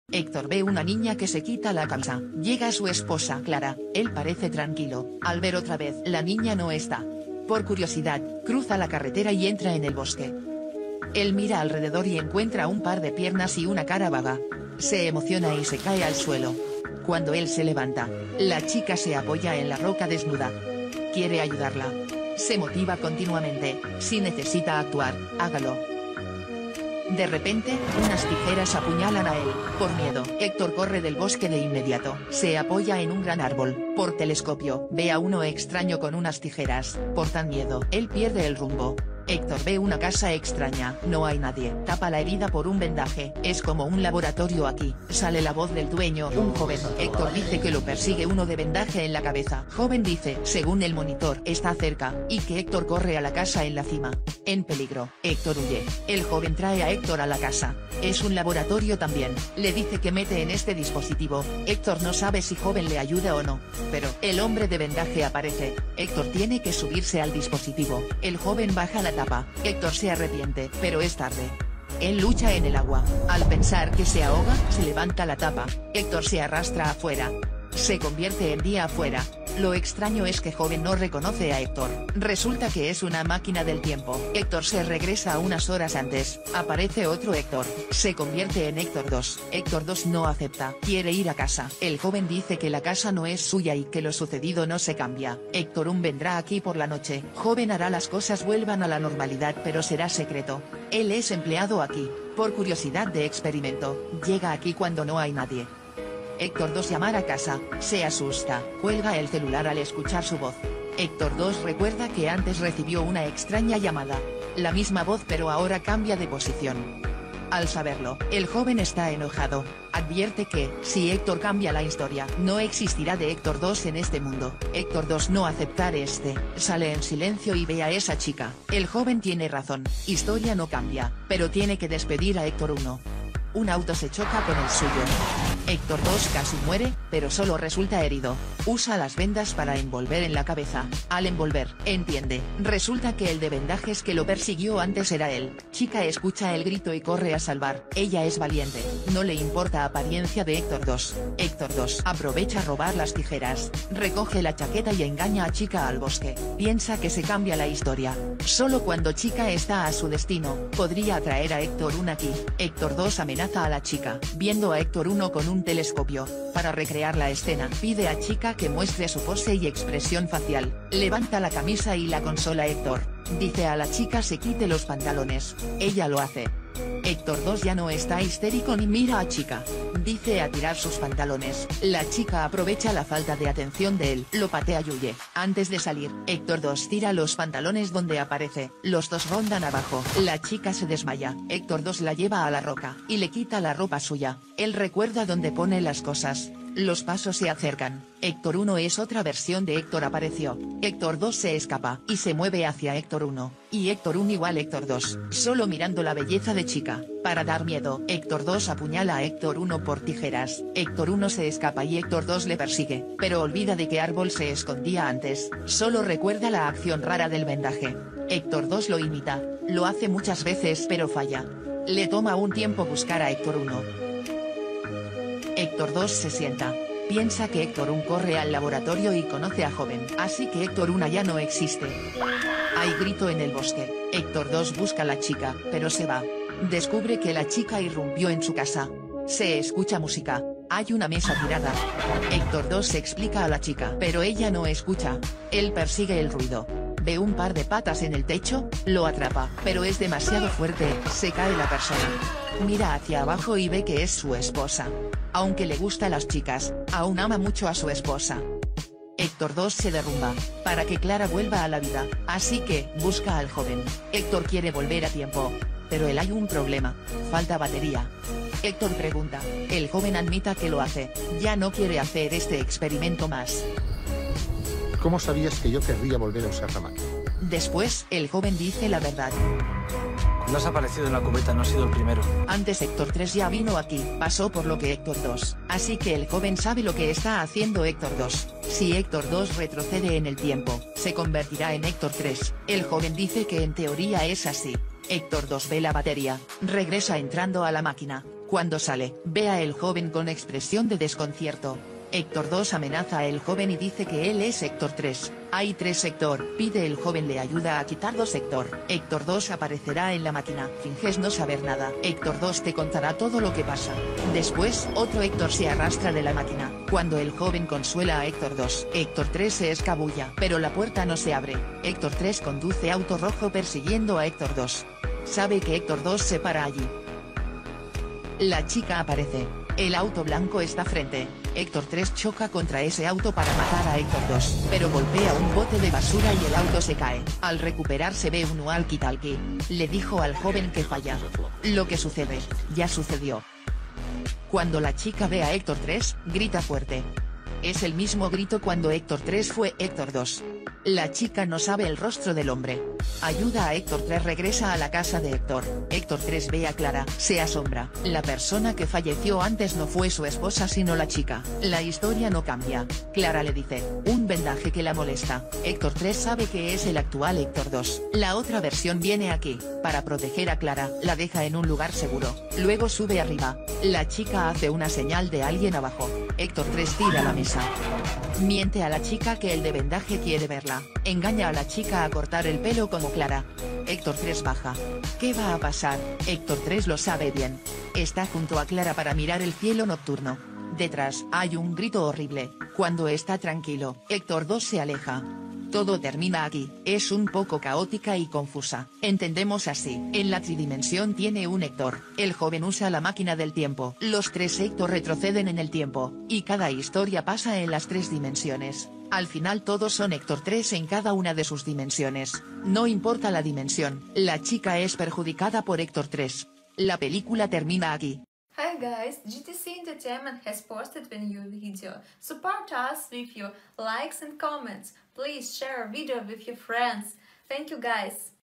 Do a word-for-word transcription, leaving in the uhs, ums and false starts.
Héctor ve una niña que se quita la camisa. Llega su esposa Clara, él parece tranquilo, al ver otra vez la niña no está. Por curiosidad, cruza la carretera y entra en el bosque. Él mira alrededor y encuentra un par de piernas y una cara vaga. Se emociona y se cae al suelo. Cuando él se levanta, la chica se apoya en la roca desnuda. Quiere ayudarla. Se motiva continuamente, si necesita actuar, hágalo. De repente, unas tijeras apuñalan a él. Por miedo, Héctor corre del bosque de inmediato. Se apoya en un gran árbol. Por telescopio, ve a uno extraño con unas tijeras. Por tan miedo, él pierde el rumbo. Héctor ve una casa extraña, no hay nadie. Tapa la herida por un vendaje. Es como un laboratorio aquí. Sale la voz del dueño, un joven. Héctor dice que lo persigue uno de vendaje en la cabeza. Joven dice, según el monitor, está cerca, y que Héctor corre a la casa en la cima. En peligro, Héctor huye. El joven trae a Héctor a la casa. Es un laboratorio también. Le dice que mete en este dispositivo. Héctor no sabe si joven le ayuda o no. Pero, el hombre de vendaje aparece. Héctor tiene que subirse al dispositivo. El joven baja la tapa. Héctor se arrepiente, pero es tarde. Él lucha en el agua. Al pensar que se ahoga, se levanta la tapa. Héctor se arrastra afuera. Se convierte en día afuera. Lo extraño es que joven no reconoce a Héctor. Resulta que es una máquina del tiempo. Héctor se regresa unas horas antes. Aparece otro Héctor. Se convierte en Héctor dos. Héctor dos no acepta. Quiere ir a casa. El joven dice que la casa no es suya y que lo sucedido no se cambia. Héctor uno vendrá aquí por la noche. Joven hará las cosas vuelvan a la normalidad pero será secreto. Él es empleado aquí. Por curiosidad de experimento. Llega aquí cuando no hay nadie. Héctor dos llamar a casa, se asusta, cuelga el celular al escuchar su voz. Héctor dos recuerda que antes recibió una extraña llamada. La misma voz pero ahora cambia de posición. Al saberlo, el joven está enojado. Advierte que, si Héctor cambia la historia, no existirá de Héctor dos en este mundo. Héctor dos no aceptar este, sale en silencio y ve a esa chica. El joven tiene razón, historia no cambia, pero tiene que despedir a Héctor uno. Un auto se choca con el suyo. Héctor dos casi muere, pero solo resulta herido. Usa las vendas para envolver en la cabeza. Al envolver, entiende, resulta que el de vendajes que lo persiguió antes era él. Chica escucha el grito y corre a salvar. Ella es valiente, no le importa apariencia de Héctor dos. Héctor dos aprovecha robar las tijeras, recoge la chaqueta y engaña a Chica al bosque. Piensa que se cambia la historia. Solo cuando Chica está a su destino, podría atraer a Héctor uno aquí. Héctor dos amenaza a la chica, viendo a Héctor uno con un telescopio. Para recrear la escena, pide a Chica que muestre su pose y expresión facial. Levanta la camisa y la consola Héctor. Dice a la chica se quite los pantalones. Ella lo hace. Héctor dos ya no está histérico ni mira a Chica. Dice a tirar sus pantalones. La chica aprovecha la falta de atención de él, lo patea y huye. Antes de salir, Héctor dos tira los pantalones donde aparece. Los dos rondan abajo. La chica se desmaya. Héctor dos la lleva a la roca, y le quita la ropa suya. Él recuerda dónde pone las cosas. Los pasos se acercan. Héctor uno es otra versión de Héctor apareció. Héctor dos se escapa y se mueve hacia Héctor uno. Y Héctor uno igual Héctor dos, solo mirando la belleza de Chica. Para dar miedo, Héctor dos apuñala a Héctor uno por tijeras. Héctor uno se escapa y Héctor dos le persigue, pero olvida de qué árbol se escondía antes. Solo recuerda la acción rara del vendaje. Héctor dos lo imita. Lo hace muchas veces pero falla. Le toma un tiempo buscar a Héctor uno. Héctor dos se sienta. Piensa que Héctor uno corre al laboratorio y conoce a joven, así que Héctor uno ya no existe. Hay grito en el bosque. Héctor dos busca a la chica, pero se va. Descubre que la chica irrumpió en su casa. Se escucha música. Hay una mesa tirada. Héctor dos se explica a la chica, pero ella no escucha. Él persigue el ruido. Ve un par de patas en el techo, lo atrapa, pero es demasiado fuerte, se cae la persona. Mira hacia abajo y ve que es su esposa. Aunque le gusta las chicas, aún ama mucho a su esposa. Héctor dos se derrumba, para que Clara vuelva a la vida, así que, busca al joven. Héctor quiere volver a tiempo. Pero él hay un problema, falta batería. Héctor pregunta, el joven admita que lo hace, ya no quiere hacer este experimento más. ¿Cómo sabías que yo querría volver a usar la máquina? Después, el joven dice la verdad. No has aparecido en la cubeta, no has sido el primero. Antes Héctor tres ya vino aquí, pasó por lo que Héctor dos, así que el joven sabe lo que está haciendo Héctor dos. Si Héctor dos retrocede en el tiempo, se convertirá en Héctor tres, el joven dice que en teoría es así. Héctor dos ve la batería, regresa entrando a la máquina. Cuando sale, ve a el joven con expresión de desconcierto. Héctor dos amenaza a el joven y dice que él es Héctor tres. Hay tres Héctor, pide el joven le ayuda a quitar dos Héctor. Héctor dos aparecerá en la máquina. Finges no saber nada. Héctor dos te contará todo lo que pasa. Después, otro Héctor se arrastra de la máquina. Cuando el joven consuela a Héctor dos, Héctor tres se escabulla, pero la puerta no se abre. Héctor tres conduce auto rojo persiguiendo a Héctor dos. Sabe que Héctor dos se para allí. La chica aparece. El auto blanco está frente. Héctor tres choca contra ese auto para matar a Héctor dos, pero golpea un bote de basura y el auto se cae. Al recuperarse ve un walkie-talkie. Le dijo al joven que falla. Lo que sucede, ya sucedió. Cuando la chica ve a Héctor tres, grita fuerte. Es el mismo grito cuando Héctor tres fue Héctor dos. La chica no sabe el rostro del hombre. Ayuda a Héctor tres regresa a la casa de Héctor. Héctor tres ve a Clara, se asombra. La persona que falleció antes no fue su esposa sino la chica. La historia no cambia. Clara le dice, un vendaje que la molesta. Héctor tres sabe que es el actual Héctor dos. La otra versión viene aquí. Para proteger a Clara, la deja en un lugar seguro. Luego sube arriba. La chica hace una señal de alguien abajo. Héctor tres tira la mesa. Miente a la chica que el de vendaje quiere verla. Engaña a la chica a cortar el pelo como Clara. Héctor tres baja. ¿Qué va a pasar? Héctor tres lo sabe bien. Está junto a Clara para mirar el cielo nocturno. Detrás, hay un grito horrible. Cuando está tranquilo, Héctor dos se aleja. Todo termina aquí. Es un poco caótica y confusa. Entendemos así. En la tridimensión tiene un Héctor. El joven usa la máquina del tiempo. Los tres Héctor retroceden en el tiempo. Y cada historia pasa en las tres dimensiones. Al final todos son Héctor tres en cada una de sus dimensiones. No importa la dimensión, la chica es perjudicada por Héctor tres. La película termina aquí. Hi guys, G T C Entertainment has posted a new video. Support us with your likes and comments. Please share our video with your friends. Thank you guys.